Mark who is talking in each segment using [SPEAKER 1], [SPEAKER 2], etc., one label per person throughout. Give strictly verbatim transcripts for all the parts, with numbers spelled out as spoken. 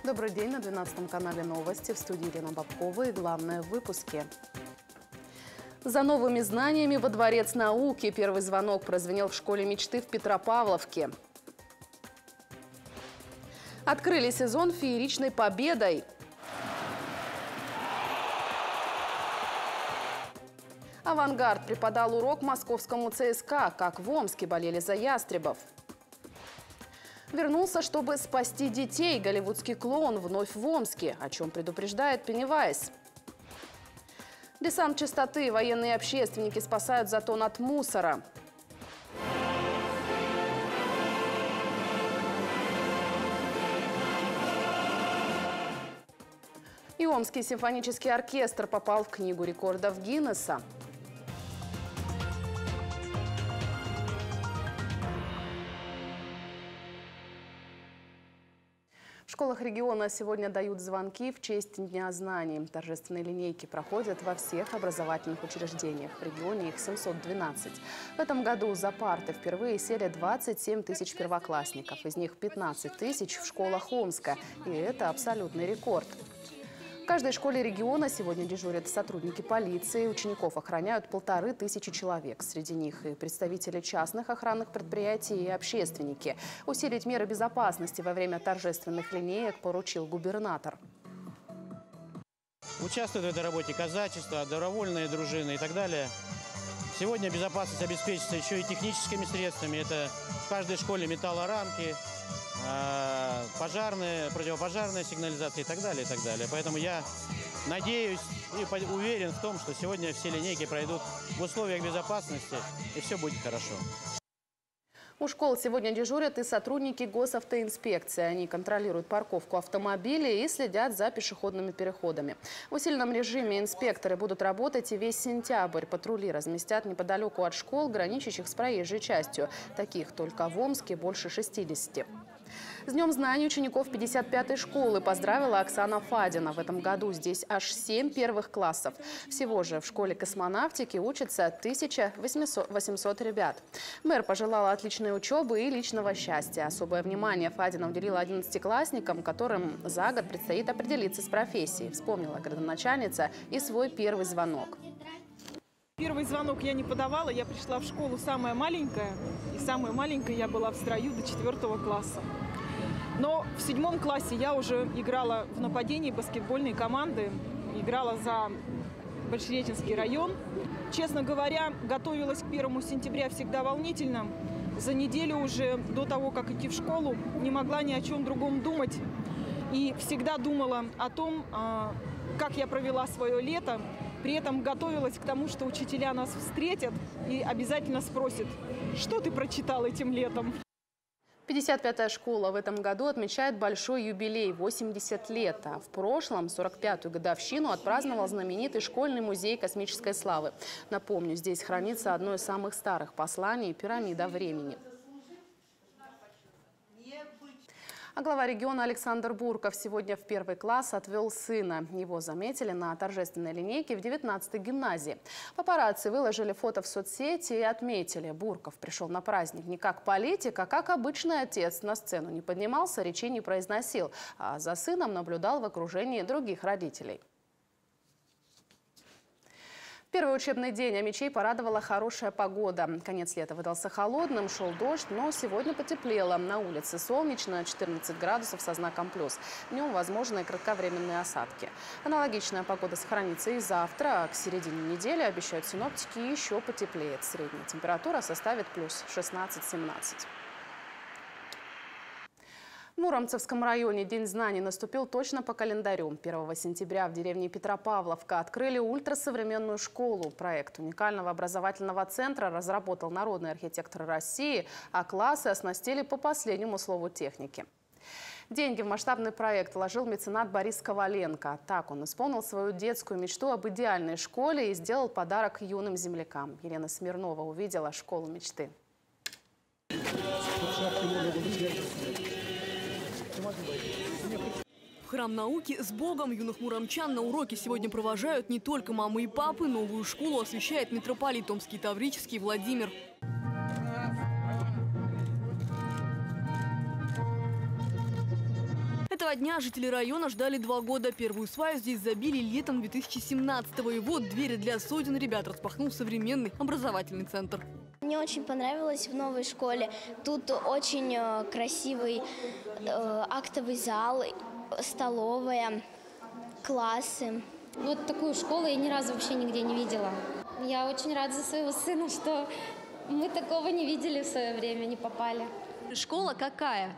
[SPEAKER 1] Добрый день, на двенадцатом канале новости, в студии Елена Бабкова и главное в выпуске. За новыми знаниями во Дворец науки. Первый звонок прозвенел в школе мечты в Петропавловке. Открыли сезон фееричной победой. «Авангард» преподал урок московскому ЦСКА, как в Омске болели за ястребов. Вернулся, чтобы спасти детей. Голливудский клоун вновь в Омске, о чем предупреждает Пеннивайз. Десант чистоты. Военные общественники спасают затон от мусора. И Омский симфонический оркестр попал в Книгу рекордов Гиннесса. В школах региона сегодня дают звонки в честь Дня знаний. Торжественные линейки проходят во всех образовательных учреждениях. В регионе их семьсот двенадцать. В этом году за парты впервые сели двадцать семь тысяч первоклассников. Из них пятнадцать тысяч в школах Омска. И это абсолютный рекорд. В каждой школе региона сегодня дежурят сотрудники полиции. Учеников охраняют полторы тысячи человек. Среди них и представители частных охранных предприятий, и общественники. Усилить меры безопасности во время торжественных линеек поручил губернатор.
[SPEAKER 2] Участвуют в этой работе казачество, добровольные дружины и так далее. Сегодня безопасность обеспечится еще и техническими средствами. Это в каждой школе металлорамки, пожарная, противопожарная сигнализация и так далее, и так далее. Поэтому я надеюсь и уверен в том, что сегодня все линейки пройдут в условиях безопасности, и все будет хорошо.
[SPEAKER 1] У школ сегодня дежурят и сотрудники госавтоинспекции. Они контролируют парковку автомобилей и следят за пешеходными переходами. В усиленном режиме инспекторы будут работать и весь сентябрь. Патрули разместят неподалеку от школ, граничащих с проезжей частью. Таких только в Омске больше шестидесяти. С Днем знаний учеников пятьдесят пятой школы поздравила Оксана Фадина. В этом году здесь аж семь первых классов. Всего же в школе космонавтики учатся тысяча восемьсот ребят. Мэр пожелала отличной учебы и личного счастья. Особое внимание Фадина уделила одиннадцатиклассникам, которым за год предстоит определиться с профессией. Вспомнила градоначальница и свой первый звонок.
[SPEAKER 3] Первый звонок я не подавала, я пришла в школу самая маленькая. И самая маленькая я была в строю до четвертого класса. Но в седьмом классе я уже играла в нападении баскетбольной команды, играла за Большеретинский район. Честно говоря, готовилась к первому сентября всегда волнительно. За неделю уже до того, как идти в школу, не могла ни о чем другом думать. И всегда думала о том, как я провела свое лето. При этом готовилась к тому, что учителя нас встретят и обязательно спросят, что ты прочитал этим летом.
[SPEAKER 1] пятьдесят пятая школа в этом году отмечает большой юбилей – восемьдесят лет. А в прошлом сорок пятую годовщину отпраздновал знаменитый школьный музей космической славы. Напомню, здесь хранится одно из самых старых посланий – пирамида времени. А глава региона Александр Бурков сегодня в первый класс отвел сына. Его заметили на торжественной линейке в девятнадцатой гимназии. Папарацци выложили фото в соцсети и отметили: Бурков пришел на праздник не как политик, а как обычный отец. На сцену не поднимался, речей не произносил, а за сыном наблюдал в окружении других родителей. Первый учебный день Амичей порадовала хорошая погода. Конец лета выдался холодным, шел дождь, но сегодня потеплело. На улице солнечно, четырнадцать градусов со знаком плюс. Днем возможны кратковременные осадки. Аналогичная погода сохранится и завтра. К середине недели, обещают синоптики, еще потеплеет. Средняя температура составит плюс шестнадцать-семнадцать. В Муромцевском районе День знаний наступил точно по календарю. первого сентября в деревне Петропавловка открыли ультрасовременную школу. Проект уникального образовательного центра разработал народный архитектор России, а классы оснастили по последнему слову техники. Деньги в масштабный проект вложил меценат Борис Коваленко. Так он исполнил свою детскую мечту об идеальной школе и сделал подарок юным землякам. Елена Смирнова увидела школу мечты.
[SPEAKER 4] В храм науки с Богом юных муромчан на уроки сегодня провожают не только мамы и папы. Новую школу освещает митрополит Омский Таврический Владимир. Этого дня жители района ждали два года. Первую сваю здесь забили летом две тысячи семнадцатого. И вот двери для сотен ребят распахнул современный образовательный центр.
[SPEAKER 5] Мне очень понравилось в новой школе. Тут очень э, красивый э, актовый зал, столовая, классы.
[SPEAKER 6] Вот такую школу я ни разу вообще нигде не видела. Я очень рада за своего сына, что мы такого не видели в свое время, не попали.
[SPEAKER 4] Школа какая?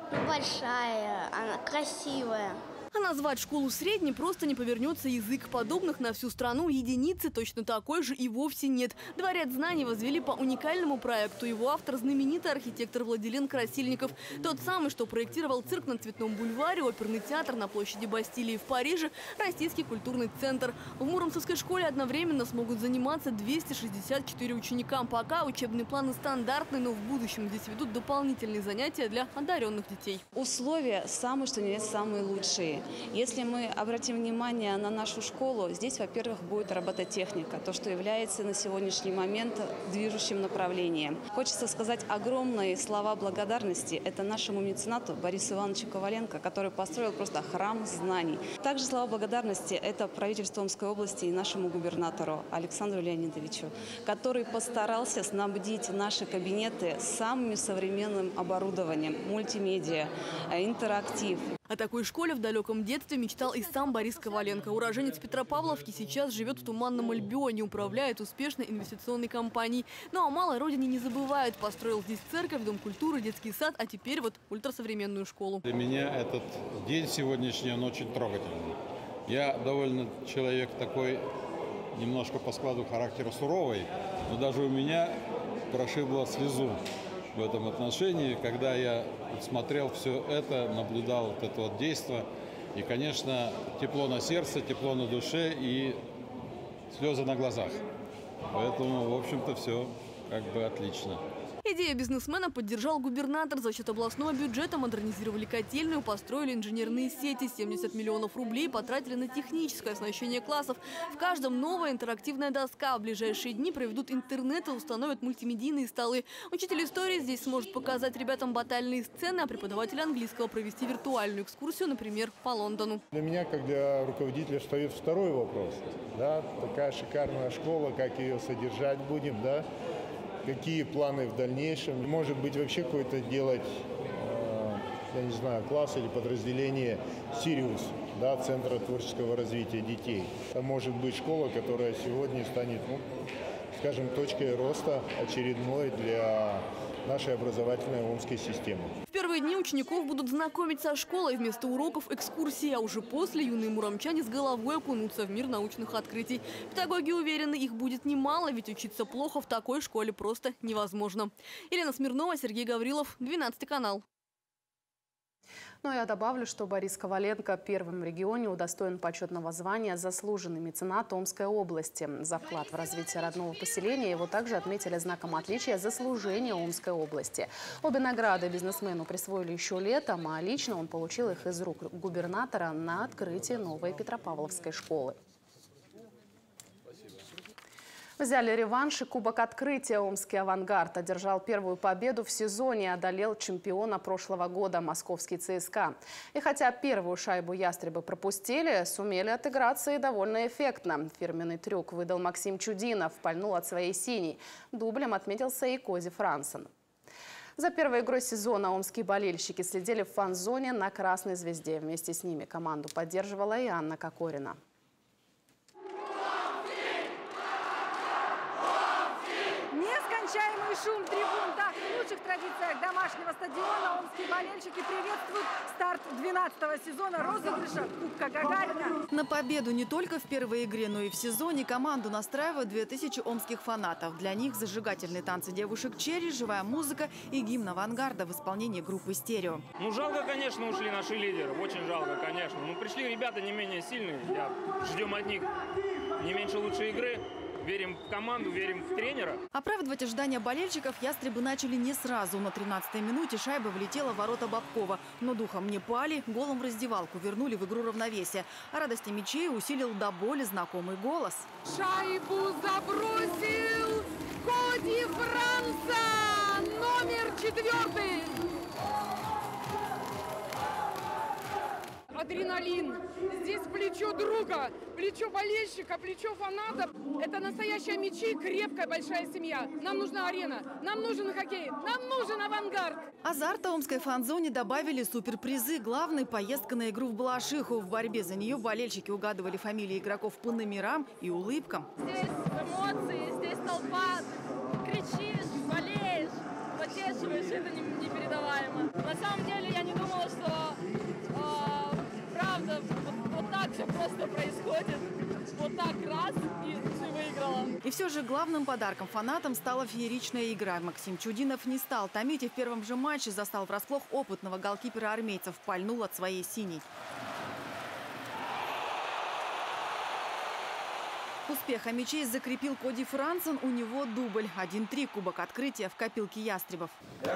[SPEAKER 5] Большая, она красивая.
[SPEAKER 4] А назвать школу средней просто не повернется язык. Подобных на всю страну единицы, точно такой же и вовсе нет. Дворец знаний возвели по уникальному проекту. Его автор – знаменитый архитектор Владилен Красильников. Тот самый, что проектировал цирк на Цветном бульваре, оперный театр на площади Бастилии в Париже, Российский культурный центр. В Муромцевской школе одновременно смогут заниматься двести шестьдесят четыре ученика. Пока учебные планы стандартные, но в будущем здесь ведут дополнительные занятия для одаренных детей.
[SPEAKER 7] Условия самые, что ни есть, самые лучшие. Если мы обратим внимание на нашу школу, здесь, во-первых, будет робототехника, то, что является на сегодняшний момент движущим направлением. Хочется сказать огромные слова благодарности. Это нашему меценату Борису Ивановичу Коваленко, который построил просто храм знаний. Также слова благодарности это правительству Омской области и нашему губернатору Александру Леонидовичу, который постарался снабдить наши кабинеты самым современным оборудованием, мультимедиа, интерактив.
[SPEAKER 4] О такой школе в далеком детстве мечтал и сам Борис Коваленко. Уроженец Петропавловки сейчас живет в Туманном Альбионе, управляет успешной инвестиционной компанией. Ну а малой родине не забывают. Построил здесь церковь, дом культуры, детский сад, а теперь вот ультрасовременную школу.
[SPEAKER 8] Для меня этот день сегодняшний, он очень трогательный. Я довольно человек такой, немножко по складу характера суровый, но даже у меня прошибло слезу в этом отношении, когда я смотрел все это, наблюдал вот это вот действо. И, конечно, тепло на сердце, тепло на душе и слезы на глазах. Поэтому, в общем-то, все как бы отлично.
[SPEAKER 4] Идею бизнесмена поддержал губернатор. За счет областного бюджета модернизировали котельную, построили инженерные сети. семьдесят миллионов рублей потратили на техническое оснащение классов. В каждом новая интерактивная доска. В ближайшие дни проведут интернет и установят мультимедийные столы. Учитель истории здесь сможет показать ребятам батальные сцены, а преподаватель английского провести виртуальную экскурсию, например, по Лондону.
[SPEAKER 9] Для меня, как для руководителя, встает второй вопрос. Да? Такая шикарная школа, как ее содержать будем, да? Какие планы в дальнейшем? Может быть, вообще какой-то делать, э, я не знаю, класс или подразделение «Сириус», да, Центра творческого развития детей. Это может быть школа, которая сегодня станет, ну, скажем, точкой роста очередной для нашей образовательной омской системы.
[SPEAKER 4] В первые дни учеников будут знакомить со школой, вместо уроков экскурсии, а уже после юные муромчане с головой окунутся в мир научных открытий. Педагоги уверены, их будет немало, ведь учиться плохо в такой школе просто невозможно. Елена Смирнова, Сергей Гаврилов, двенадцатый канал.
[SPEAKER 1] Ну, я добавлю, что Борис Коваленко первым в регионе удостоен почетного звания «Заслуженный меценат Омской области». За вклад в развитие родного поселения его также отметили знаком отличия за служение Омской области. Обе награды бизнесмену присвоили еще летом, а лично он получил их из рук губернатора на открытии новой Петропавловской школы. Взяли реванш и кубок открытия. Омский «Авангард» одержал первую победу в сезоне и одолел чемпиона прошлого года московский ЦСКА. И хотя первую шайбу ястребы пропустили, сумели отыграться и довольно эффектно. Фирменный трюк выдал Максим Чудинов, пальнул от своей синей. Дублем отметился и Кози Франсен. За первой игрой сезона омские болельщики следили в фан-зоне на «Красной звезде». Вместе с ними команду поддерживала и Анна Кокорина.
[SPEAKER 10] Нескончаемый шум трибун. Так, в лучших традициях домашнего стадиона омские болельщики приветствуют старт двенадцатого сезона розыгрыша Кубка Гагарина.
[SPEAKER 11] На победу не только в первой игре, но и в сезоне команду настраивают две тысячи омских фанатов. Для них зажигательные танцы девушек «Черри», живая музыка и гимн «Авангарда» в исполнении группы «Стерео».
[SPEAKER 12] Ну, жалко, конечно, ушли наши лидеры. Очень жалко, конечно. Ну, пришли ребята не менее сильные. Я ждем от них не меньше лучшей игры. Верим в команду, верим в тренера.
[SPEAKER 11] Оправдывать ожидания болельщиков ястребы начали не сразу. На тринадцатой минуте шайба влетела в ворота Бабкова. Но духом не пали, голом в раздевалку вернули в игру равновесия. А радости мячей усилил до боли знакомый голос.
[SPEAKER 10] Шайбу забросил Коди Франса, номер четвертый.
[SPEAKER 13] адреналин. Здесь плечо друга, плечо болельщика, плечо фаната. Это настоящая мячи, крепкая большая семья. Нам нужна арена, нам нужен хоккей, нам нужен авангард.
[SPEAKER 11] Азарта омской фан-зоне добавили суперпризы. Главный – поездка на игру в Балашиху. В борьбе за нее болельщики угадывали фамилии игроков по номерам и улыбкам.
[SPEAKER 14] Здесь эмоции, здесь толпа, кричишь, болеешь, потешиваешь, это непередаваемо. На самом деле я не думала, что э, правда вот, вот так все просто происходит. Вот так раз и ты выиграла.
[SPEAKER 11] И все же главным подарком фанатам стала фееричная игра. Максим Чудинов не стал томить и в первом же матче застал врасплох опытного голкипера армейцев. Пальнул от своей синей. Успех мячей закрепил Коди Франсен. У него дубль. один-три. Кубок открытия в копилке ястребов.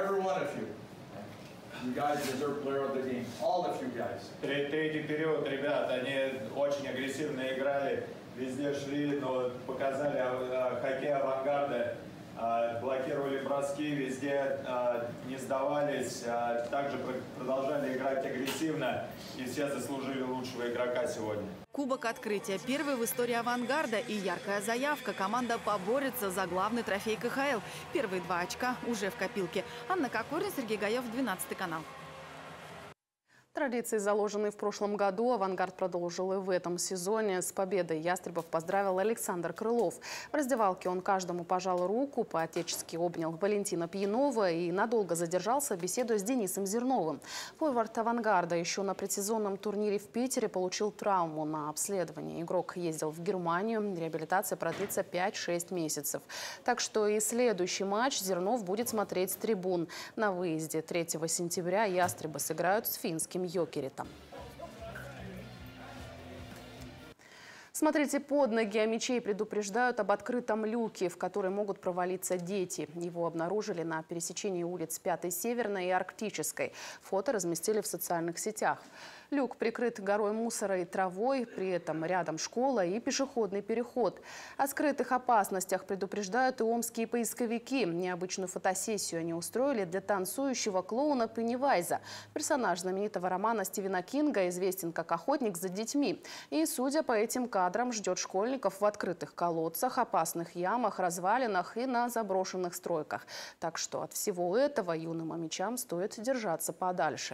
[SPEAKER 15] Третий период, ребят, они очень агрессивно играли, везде шли, но показали хоккей авангарда, блокировали броски, везде не сдавались, также продолжали играть агрессивно, и все заслужили лучшего игрока сегодня.
[SPEAKER 11] Кубок открытия. Первый в истории авангарда и яркая заявка. Команда поборется за главный трофей ка ха эл. Первые два очка уже в копилке. Анна Кокорин, Сергей Гаев, двенадцатый канал.
[SPEAKER 1] Традиции, заложенные в прошлом году, «Авангард» продолжил и в этом сезоне. С победой ястребов поздравил Александр Крылов. В раздевалке он каждому пожал руку, по-отечески обнял Валентина Пьянова и надолго задержался, беседуя с Денисом Зерновым. Форвард «Авангарда» еще на предсезонном турнире в Питере получил травму на обследование. Игрок ездил в Германию. Реабилитация продлится пять-шесть месяцев. Так что и следующий матч Зернов будет смотреть с трибун. На выезде третьего сентября ястребы сыграют с финским Йокеритом. Смотрите под ноги, а мячей предупреждают об открытом люке, в который могут провалиться дети. Его обнаружили на пересечении улиц пятой Северной и Арктической. Фото разместили в социальных сетях. Люк прикрыт горой мусора и травой, при этом рядом школа и пешеходный переход. О скрытых опасностях предупреждают и омские поисковики. Необычную фотосессию они устроили для танцующего клоуна Пеннивайза. Персонаж знаменитого романа Стивена Кинга известен как охотник за детьми. И, судя по этим кадрам, ждет школьников в открытых колодцах, опасных ямах, развалинах и на заброшенных стройках. Так что от всего этого юным омичам стоит держаться подальше.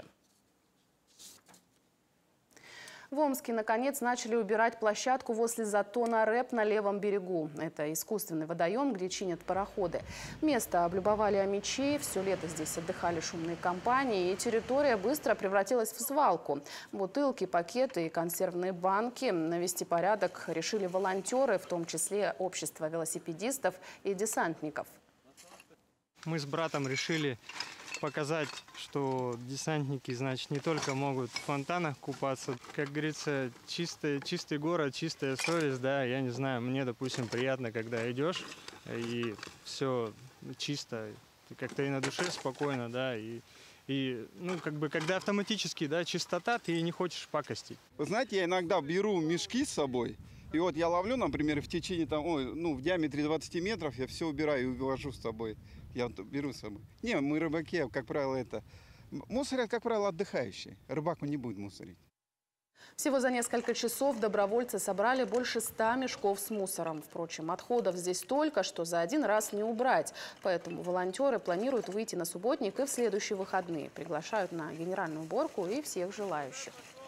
[SPEAKER 1] В Омске, наконец, начали убирать площадку возле затона РЭП на левом берегу. Это искусственный водоем, где чинят пароходы. Место облюбовали омичи, все лето здесь отдыхали шумные компании, и территория быстро превратилась в свалку. Бутылки, пакеты и консервные банки. Навести порядок решили волонтеры, в том числе общество велосипедистов и десантников.
[SPEAKER 16] Мы с братом решили показать, что десантники, значит, не только могут в фонтанах купаться. Как говорится, чистый, чистый город, чистая совесть, да, я не знаю, мне, допустим, приятно, когда идешь, и все чисто, как-то и на душе спокойно, да, и, и, ну, как бы, когда автоматически, да, чистота, ты не хочешь пакостить.
[SPEAKER 17] Вы знаете, я иногда беру мешки с собой, и вот я ловлю, например, в течение, там, ой, ну, в диаметре двадцати метров, я все убираю и увожу с собой. Я вот беру с собой. Не, мы рыбаки, как правило, это... Мусорят, как правило, отдыхающие. Рыбаку не будет мусорить.
[SPEAKER 1] Всего за несколько часов добровольцы собрали больше ста мешков с мусором. Впрочем, отходов здесь столько, что за один раз не убрать. Поэтому волонтеры планируют выйти на субботник и в следующие выходные. Приглашают на генеральную уборку и всех желающих.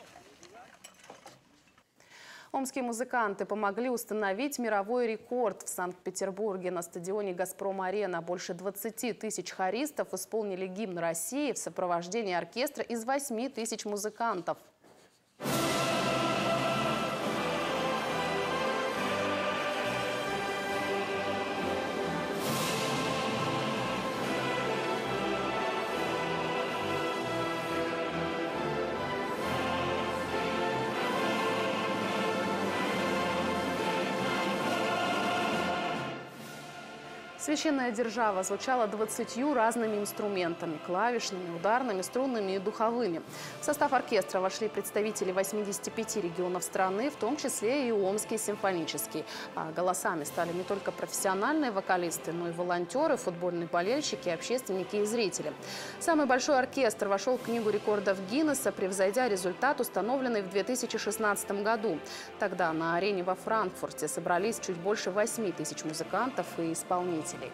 [SPEAKER 1] Омские музыканты помогли установить мировой рекорд. В Санкт-Петербурге на стадионе «Газпром-арена» больше двадцати тысяч хористов исполнили гимн России в сопровождении оркестра из восьми тысяч музыкантов. Священная держава звучала двадцатью разными инструментами – клавишными, ударными, струнными и духовыми. В состав оркестра вошли представители восьмидесяти пяти регионов страны, в том числе и Омский симфонический. А голосами стали не только профессиональные вокалисты, но и волонтеры, футбольные болельщики, общественники и зрители. Самый большой оркестр вошел в Книгу рекордов Гиннесса, превзойдя результат, установленный в две тысячи шестнадцатом году. Тогда на арене во Франкфурте собрались чуть больше восьми тысяч музыкантов и исполнителей.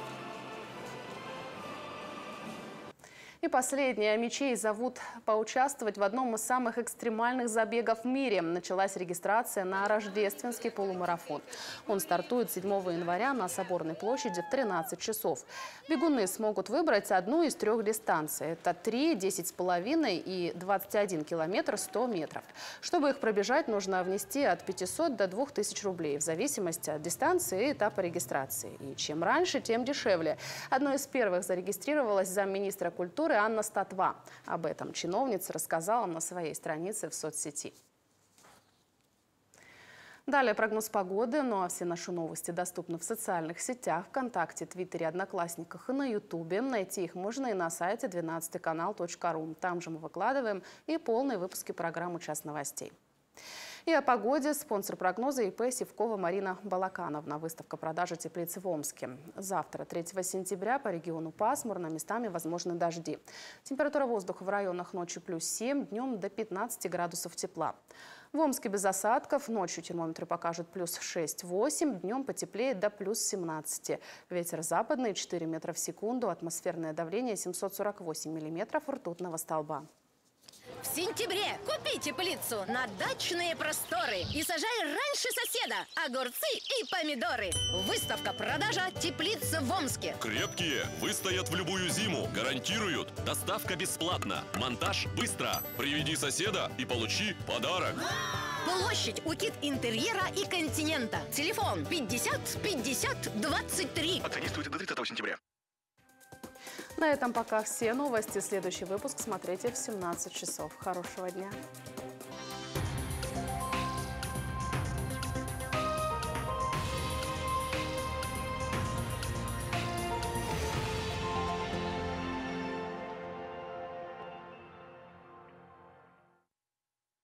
[SPEAKER 1] И последнее. Мечей зовут поучаствовать в одном из самых экстремальных забегов в мире. Началась регистрация на рождественский полумарафон. Он стартует седьмого января на Соборной площади в тринадцать часов. Бегуны смогут выбрать одну из трех дистанций. Это три, десять с половиной и двадцать один километр сто метров. Чтобы их пробежать, нужно внести от пятисот до двух тысяч рублей в зависимости от дистанции и этапа регистрации. И чем раньше, тем дешевле. Одной из первых зарегистрировалась замминистра культуры Анна Статва. Об этом чиновница рассказала на своей странице в соцсети. Далее прогноз погоды. Ну а все наши новости доступны в социальных сетях, ВКонтакте, Твиттере, Одноклассниках и на Ютубе. Найти их можно и на сайте двенадцатый канал точка ру. Там же мы выкладываем и полные выпуски программы «Час новостей». И о погоде. Спонсор прогноза ИП Сивкова Марина Балакановна. Выставка продажи теплиц в Омске. Завтра, третьего сентября, по региону пасмурно, местами возможны дожди. Температура воздуха в районах ночью плюс семь, днем до пятнадцати градусов тепла. В Омске без осадков. Ночью термометры покажут плюс шесть-восемь, днем потеплеет до плюс семнадцати. Ветер западный четыре метра в секунду, атмосферное давление семьсот сорок восемь миллиметров ртутного столба.
[SPEAKER 18] В сентябре купи теплицу на дачные просторы и сажай раньше соседа огурцы и помидоры. Выставка-продажа теплиц в Омске.
[SPEAKER 19] Крепкие, выстоят в любую зиму, гарантируют. Доставка бесплатна, монтаж быстро. Приведи соседа и получи подарок.
[SPEAKER 18] Площадь у Кит Интерьера и Континента. Телефон пятьдесят пятьдесят двадцать три.
[SPEAKER 19] Акция действует до тридцатого сентября.
[SPEAKER 1] На этом пока все новости. Следующий выпуск смотрите в семнадцать часов. Хорошего дня.